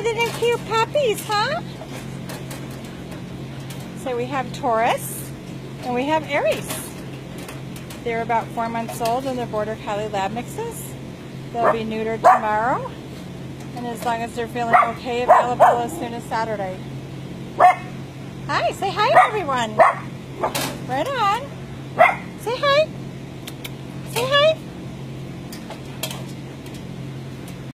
little cute puppies, huh? So we have Taurus and we have Aries. They're about 4 months old and they're Border Collie lab mixes. They'll be neutered tomorrow. And as long as they're feeling okay, available as soon as Saturday. Hi, say hi everyone. Right on. Say hi.